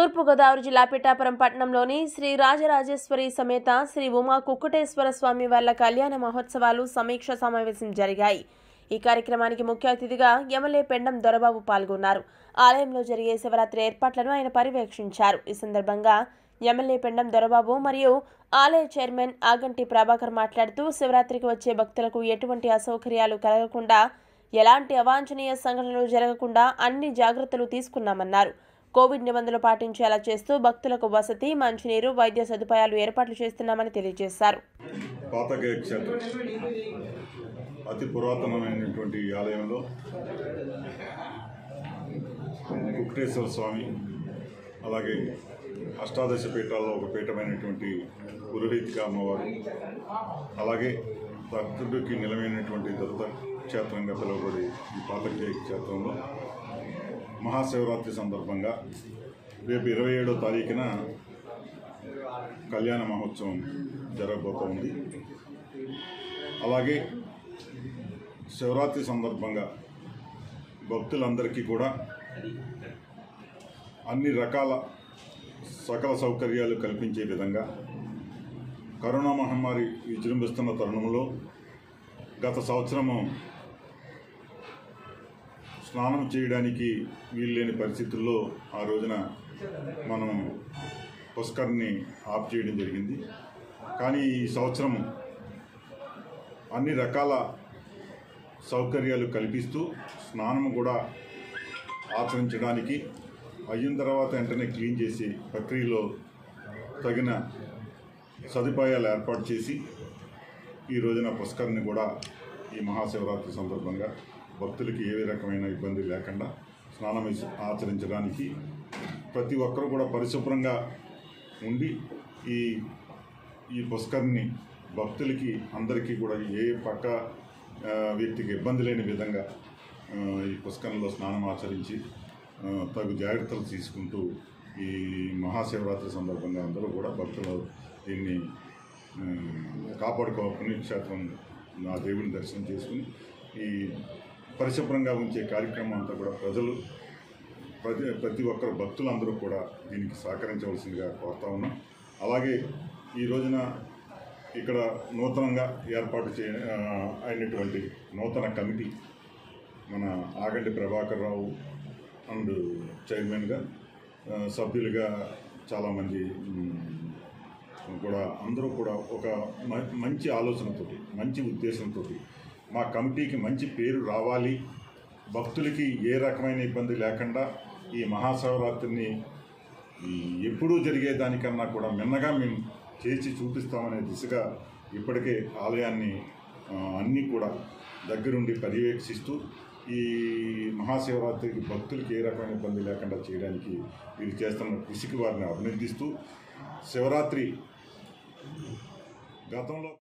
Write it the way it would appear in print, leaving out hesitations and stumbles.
తూర్పు గోదావరి జిల్లా పిఠాపురం పట్టణంలోని శ్రీ రాజరాజేశ్వరి సమేత శ్రీ ఉమా కుక్కుటేశ్వర స్వామి వార్ల కళ్యాణ మహోత్సవాలు సమీక్ష సమావేశం జరిగాయి। ఈ కార్యక్రమానికి ముఖ్య అతిథిగా ఎమ్మెల్యే పెండం దొరబాబు పాల్గొన్నారు। ఆలయంలో జరిగే శివరాత్రి ఏర్పాట్లను ఆయన పర్యవేక్షించారు। ఈ సందర్భంగా ఎమ్మెల్యే పెండం దొరబాబు మరియు ఆలయ చైర్మన్ ఆగంటి ప్రభాకర్ మాట్లాడుతూ శివరాత్రికి వచ్చే భక్తులకు ఎటువంటి అసౌకర్యాలు కలగకుండా ఎలాంటి అవాంఛనీయ సంఘటనలు జరగకుండా అన్ని జాగ్రత్తలు తీసుకున్నామన్నారు। కోవిడ్ నిబంధనలు పాటించేలా చేస్తూ భక్తులకు వసతి, మంచినీరు, వైద్య సదుపాయాలు ఏర్పాట్లు చేస్తున్నామని తెలియజేశారు। అతి పురాతనమైనటువంటి ఆలయంలో కుక్కుటేశ్వర స్వామి అలాగే అష్టాదశ పీఠాల్లో ఒక పీఠమైనటువంటి పురరీతిక అమ్మవారు అలాగే భక్తుడికి నిలమైనటువంటి దత్త క్షేత్రంగా పిలువబడే ఈ పాతక క్షేత్రంలో మహాశివరాత్రి సందర్భంగా రేపు 27వ తారీఖున కళ్యాణ మహోత్సవం జరగబోతోంది। అలాగే శివరాత్రి సందర్భంగా భక్తులందరికీ కూడా అన్ని రకాల సకల సౌకర్యాలు కల్పించే విధంగా కరోనా మహమ్మారి విజృంభిస్తున్న తరుణంలో గత సంవత్సరము స్నానం చేయడానికి వీల్లేని పరిస్థితుల్లో ఆ రోజున మనం పుష్కర్ని ఆఫ్ చేయడం జరిగింది। కానీ ఈ సంవత్సరం అన్ని రకాల సౌకర్యాలు కల్పిస్తూ స్నానం కూడా ఆచరించడానికి అయిన తర్వాత వెంటనే క్లీన్ చేసి ప్రక్రియలో తగిన సదుపాయాలు ఏర్పాటు చేసి ఈ రోజున పుష్కర్ని కూడా ఈ మహాశివరాత్రి సందర్భంగా భక్తులకి ఏ రకమైన ఇబ్బంది లేకుండా స్నానం ఆచరించడానికి ప్రతి ఒక్కరూ కూడా పరిశుభ్రంగా ఉండి ఈ పుష్కర్ని భక్తులకి అందరికీ కూడా ఏ పక్క వ్యక్తికి ఇబ్బంది లేని విధంగా ఈ పుష్కరంలో స్నానం ఆచరించి తగు జాగ్రత్తలు తీసుకుంటూ ఈ మహాశివరాత్రి సందర్భంగా అందరూ కూడా భక్తులు దీన్ని పుణ్యక్షేత్రం నా దేవుని దర్శనం చేసుకుని ఈ పరిశుభ్రంగా ఉంచే కార్యక్రమం అంతా కూడా ప్రతి ఒక్కరు భక్తులందరూ కూడా దీనికి సహకరించవలసిందిగా కోరుతా ఉన్నాం। అలాగే ఈ రోజున ఇక్కడ నూతనంగా ఏర్పాటు అయినటువంటి నూతన కమిటీ మన ఆగంటి ప్రభాకర్ రావు అండ్ చైర్మన్గా సభ్యులుగా చాలామంది కూడా అందరూ కూడా ఒక మంచి ఆలోచనతోటి మంచి ఉద్దేశంతో మా కమిటీకి మంచి పేరు రావాలి, భక్తులకి ఏ రకమైన ఇబ్బంది లేకుండా ఈ మహాశివరాత్రిని ఎప్పుడూ జరిగేదానికన్నా కూడా మిన్నగా మేము చేసి చూపిస్తామనే దిశగా ఇప్పటికే ఆలయాన్ని అన్నీ కూడా దగ్గరుండి పర్యవేక్షిస్తూ ఈ మహాశివరాత్రికి భక్తులకి ఏ రకమైన ఇబ్బంది లేకుండా చేయడానికి వీళ్ళు చేస్తున్న కృషికి వారిని అభినందిస్తూ శివరాత్రి గతంలో